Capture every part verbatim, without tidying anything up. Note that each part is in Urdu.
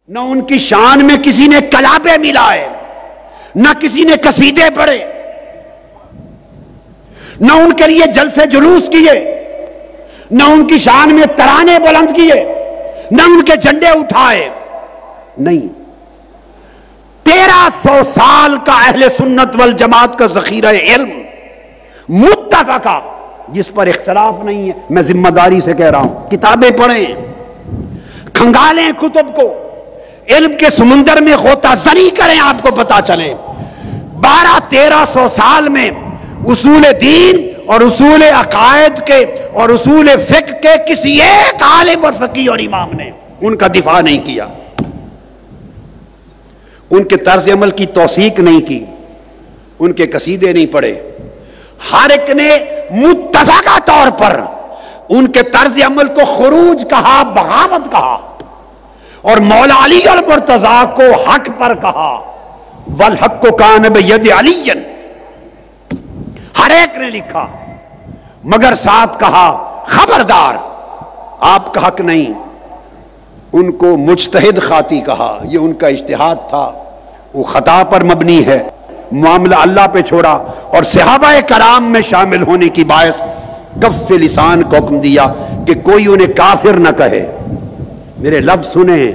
نہ ان کی شان میں کسی نے کلابے ملائے، نہ کسی نے قصیدے پڑھے، نہ ان کے لیے جلسے جلوس کیے، نہ ان کی شان میں ترانے بلند کیے، نہ ان کے جھنڈے اٹھائے. نہیں، تیرہ سو سال کا اہل سنت والجماعت کا ذخیرہ علم متفقہ، جس پر اختلاف نہیں ہے. میں ذمہ داری سے کہہ رہا ہوں، کتابیں پڑھیں، کھنگالیں کتب کو، علم کے سمندر میں غوطہ زنی کریں، آپ کو پتا چلے. بارہ تیرہ سو سال میں اصول دین اور اصول عقائد کے اور اصول فقہ کے کسی ایک عالم اور فقیہ اور امام نے ان کا دفاع نہیں کیا، ان کے طرز عمل کی توثیق نہیں کی، ان کے قصیدے نہیں پڑھے. ہر ایک نے متفقہ طور پر ان کے طرز عمل کو خروج کہا، بغاوت کہا، اور مولا علی المرتضیٰ کو حق پر کہا. والحق کان بید علی، ہر ایک نے لکھا، مگر ساتھ کہا خبردار آپ کا حق نہیں. ان کو مجتہد خاطی کہا، یہ ان کا اجتہاد تھا، وہ خطا پر مبنی ہے. معاملہ اللہ پہ چھوڑا اور صحابہ کرام میں شامل ہونے کی باعث کف لسان کو حکم دیا کہ کوئی انہیں کافر نہ کہے. میرے لفظ سنیں،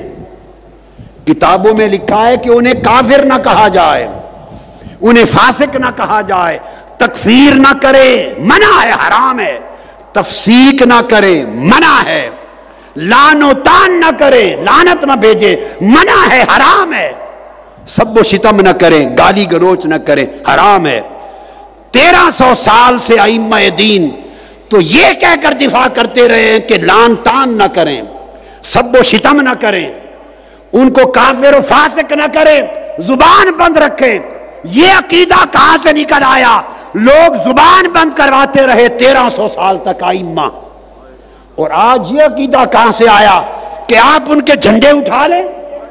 کتابوں میں لکھا ہے کہ انہیں کافر نہ کہا جائے، انہیں فاسق نہ کہا جائے، تکفیر نہ کرے، منع ہے، حرام ہے. تفسیق نہ کرے، منع ہے. لعن و طعن نہ کرے، لعنت نہ بھیجے، منع ہے، حرام ہے. سب و شتم نہ کریں، گالی گلوچ نہ کریں، حرام ہے. تیرہ سو سال سے ائمہ دین تو یہ کہہ کر دفاع کرتے رہے ہیں کہ لعن طعن نہ کریں، سب و شتم نہ کریں، ان کو کافر و فاسق نہ کریں، زبان بند رکھیں. یہ عقیدہ کہاں سے نکل آیا؟ لوگ زبان بند کرواتے رہے تیرہ سو سال تک ائمہ. اور آج یہ عقیدہ کہاں سے آیا کہ آپ ان کے جھنڈے اٹھا لیں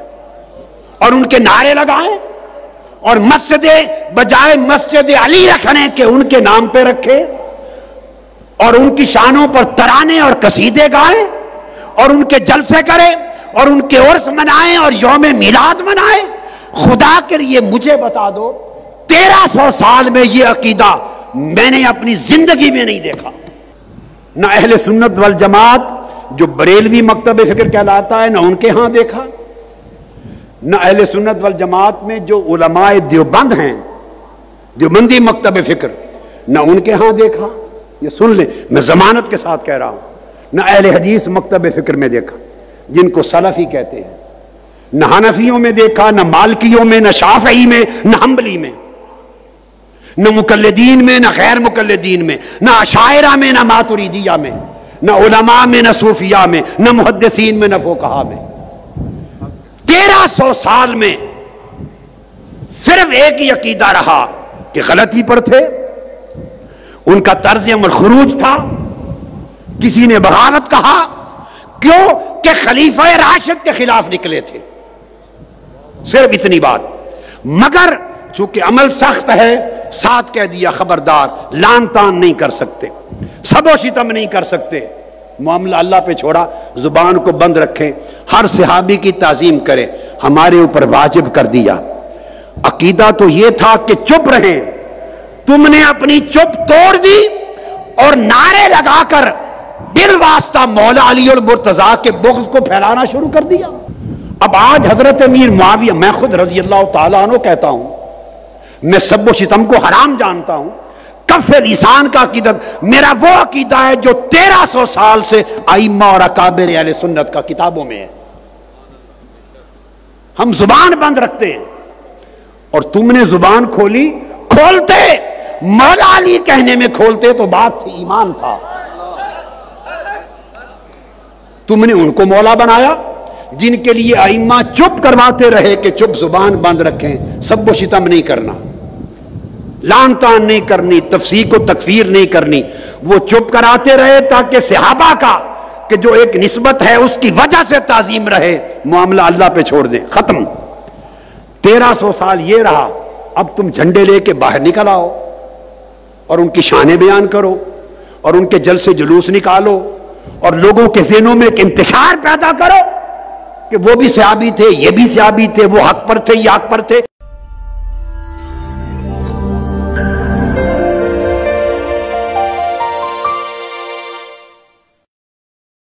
اور ان کے نعرے لگائیں اور مسجد بجائے مسجد علی رکھنے کے ان کے نام پہ رکھے اور ان کی شانوں پر ترانے اور قصیدے گائیں اور ان کے جلسے کریں اور ان کے عرس منائیں اور یوم میلاد منائیں. خدا کے لیے مجھے بتا دو، تیرہ سو سال میں یہ عقیدہ میں نے اپنی زندگی میں نہیں دیکھا. نہ اہل سنت والجماعت جو بریلوی مکتب فکر کہلاتا ہے نہ ان کے ہاں دیکھا، نہ اہل سنت والجماعت میں جو علماء دیوبند ہیں، دیوبندی مکتب فکر، نہ ان کے ہاں دیکھا. یہ سن لیں، میں ضمانت کے ساتھ کہہ رہا ہوں. نہ اہل حدیث مکتب فکر میں دیکھا جن کو سلفی کہتے ہیں، نہ حنفیوں میں دیکھا، نہ مالکیوں میں، نہ شافعی میں، نہ حنبلی میں، نہ مقلدین میں، نہ غیر مقلدین میں، نہ اشاعرہ میں، نہ ماتریدیہ میں، نہ علماء میں، نہ صوفیاء میں، نہ محدثین میں، نہ فقہاء میں. تیرہ سو سال میں صرف ایک ہی عقیدہ رہا کہ غلطی پر تھے، ان کا طرز عمل خروج تھا. کسی نے بغاوت کہا، کیوں کہ خلیفہ راشد کے خلاف نکلے تھے، صرف اتنی بات. مگر چونکہ عمل سخت ہے، ساتھ کہہ دیا خبردار، لعن طعن نہیں کر سکتے، سب و شتم نہیں کر سکتے. معاملہ اللہ پہ چھوڑا، زبان کو بند رکھیں، ہر صحابی کی تعظیم کریں، ہمارے اوپر واجب کر دیا. عقیدہ تو یہ تھا کہ چپ رہیں، تم نے اپنی چپ توڑ دی اور نعرے لگا کر بالواسطہ مولا علی المرتضیٰ کے بغض کو پھیلانا شروع کر دیا. اب آج حضرت امیر معاویہ، میں خود رضی اللہ تعالیٰ عنہ کہتا ہوں، میں سب و شتم کو حرام جانتا ہوں. کف لسان کا عقیدہ میرا وہ عقیدہ ہے جو تیرہ سو سال سے ائمہ اور اکابر اہل سنت کا کتابوں میں ہے. ہم زبان بند رکھتے ہیں اور تم نے زبان کھولی. کھولتے مولا علی کہنے میں کھولتے تو بات تھی، ایمان تھا. تم نے ان کو مولا بنایا جن کے لیے ائمہ چپ کرواتے رہے کہ چپ، زبان بند رکھیں، سب و شتم نہیں کرنا، لعن طعن نہیں کرنی، تفسیق و تکفیر نہیں کرنی. وہ چپ کراتے رہے تاکہ صحابہ کا کہ جو ایک نسبت ہے اس کی وجہ سے تعظیم رہے. معاملہ اللہ پہ چھوڑ دیں، ختم. تیرہ سو سال یہ رہا. اب تم جھنڈے لے کے باہر نکل آؤ اور ان کی شانیں بیان کرو اور ان کے جلسے جلوس نکالو اور لوگوں کے ذہنوں میں ایک انتشار پیدا کرو کہ وہ بھی صحابی تھے، یہ بھی صحابی تھے، وہ حق پر تھے، یہ حق پر تھے.